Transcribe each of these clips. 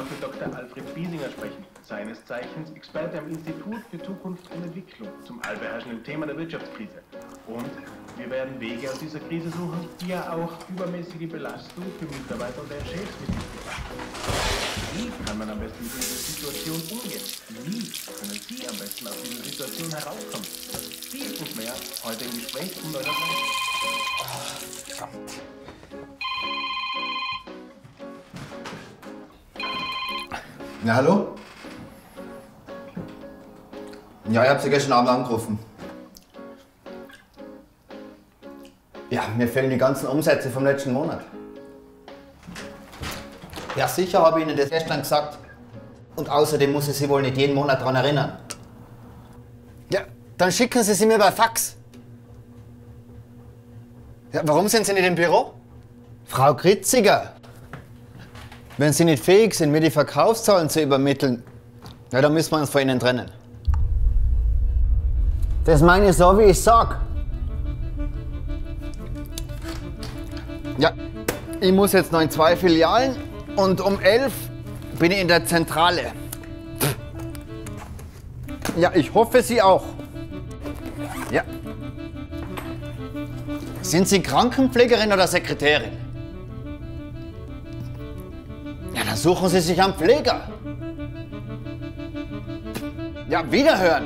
noch mit Dr. Alfred Biesinger sprechen, seines Zeichens Experte am Institut für Zukunft und Entwicklung zum allbeherrschenden Thema der Wirtschaftskrise. Und wir werden Wege aus dieser Krise suchen, die ja auch übermäßige Belastung für Mitarbeiter und deren Chefs mit sich bringen. Wie kann man am besten mit dieser Situation umgehen? Wie können Sie am besten aus dieser Situation herauskommen? Dies und mehr heute im Gespräch um 9:30 Uhr. Verdammt. Ja, hallo? Ja, ich habe Sie gestern Abend angerufen. Ja, mir fehlen die ganzen Umsätze vom letzten Monat. Ja, sicher habe ich Ihnen das gestern gesagt. Und außerdem muss ich Sie wohl nicht jeden Monat daran erinnern. Ja, dann schicken Sie sie mir bei Fax. Ja, warum sind Sie nicht im Büro? Frau Kritziger, wenn Sie nicht fähig sind, mir die Verkaufszahlen zu übermitteln, ja, dann müssen wir uns von Ihnen trennen. Das meine ich so, wie ich sag. Ja, ich muss jetzt noch in 2 Filialen und um 11 bin ich in der Zentrale. Ja, ich hoffe, Sie auch. Ja. Sind Sie Krankenpflegerin oder Sekretärin? Ja, dann suchen Sie sich einen Pfleger. Ja, wiederhören.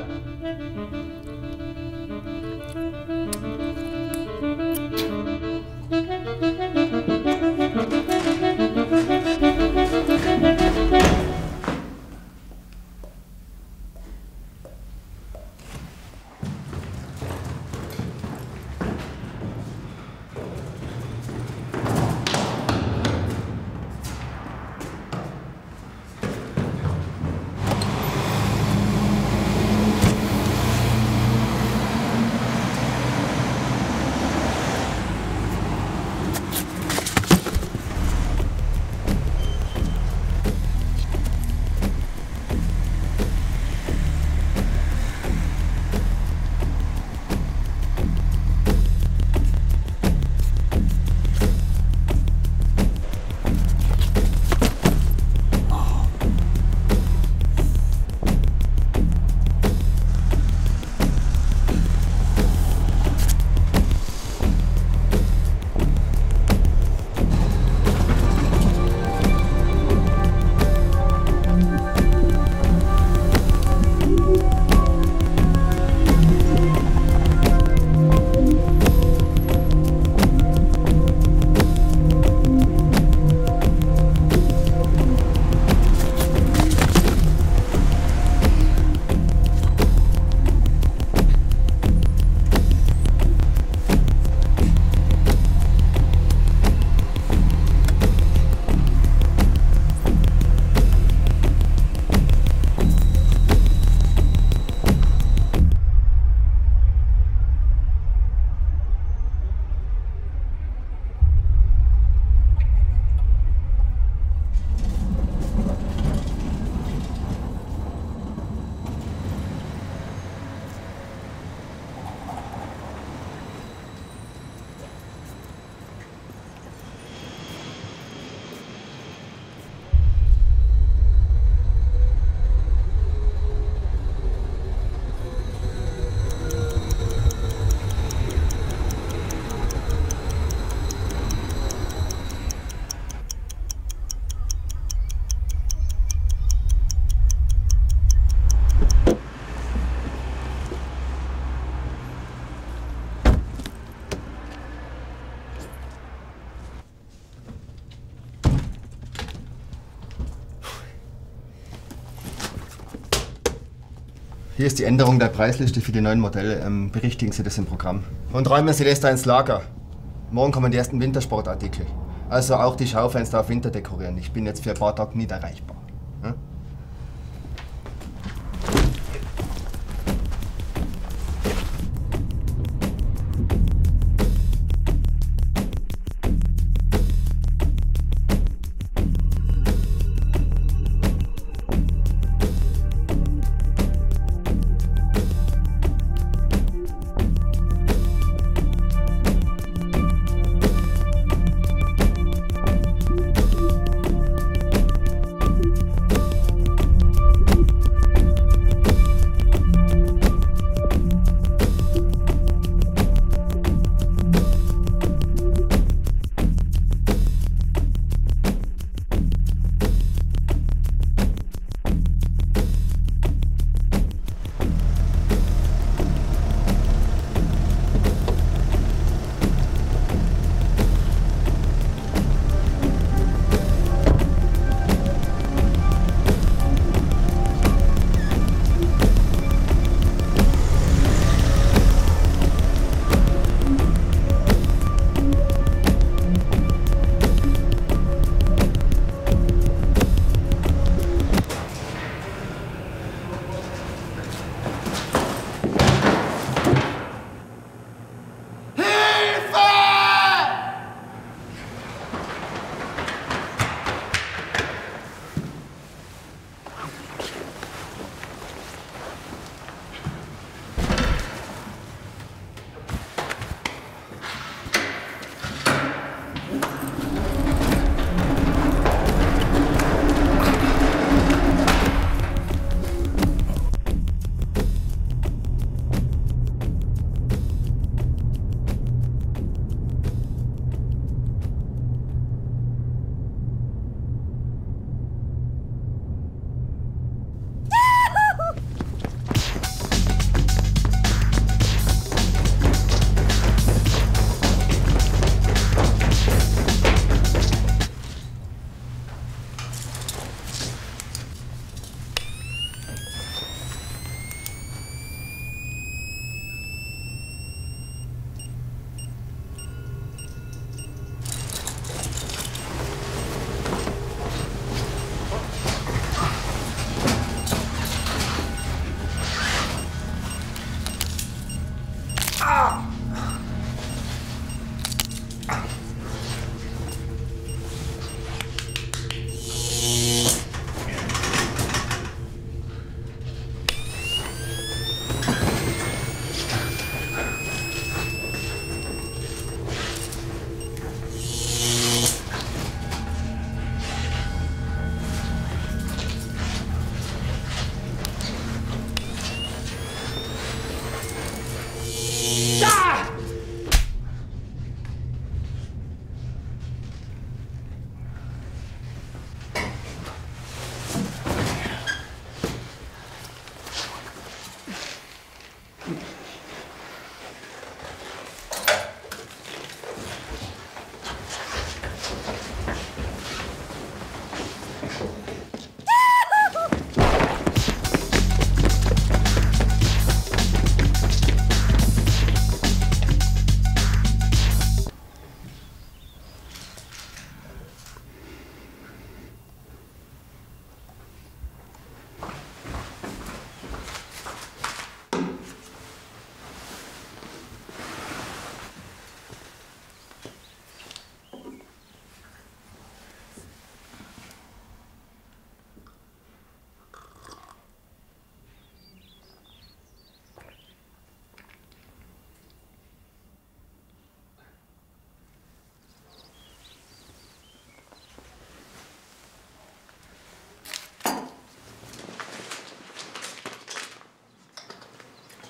Hier ist die Änderung der Preisliste für die neuen Modelle. Berichtigen Sie das im Programm. Und räumen Sie das da ins Lager. Morgen kommen die ersten Wintersportartikel. Also auch die Schaufenster auf Winter dekorieren. Ich bin jetzt für ein paar Tage nicht erreichbar. Hm?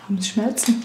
Haben Sie Schmerzen?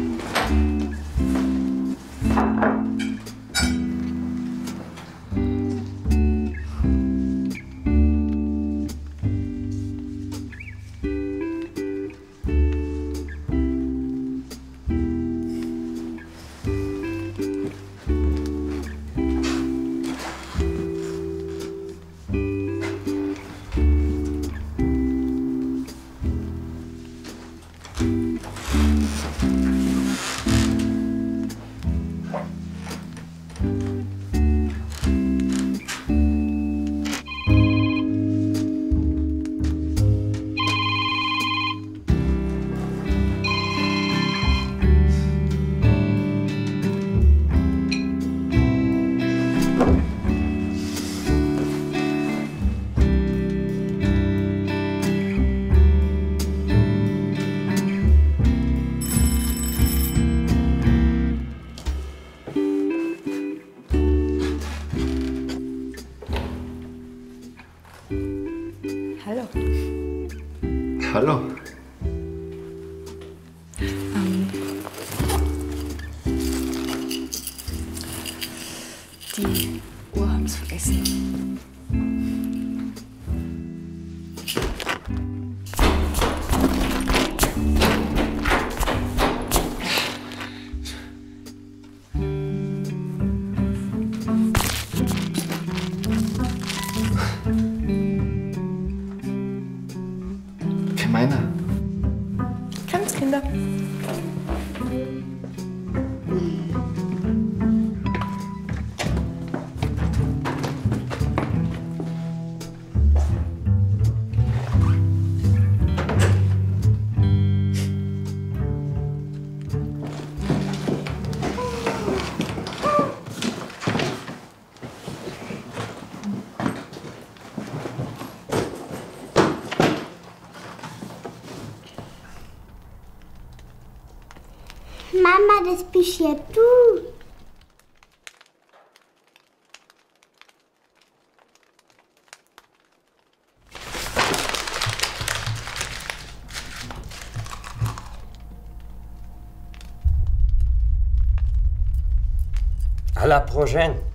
Hallo. Die Uhr haben es vergessen. Meiner. Kranzkinder. Mama, das bist ja du. À la prochaine.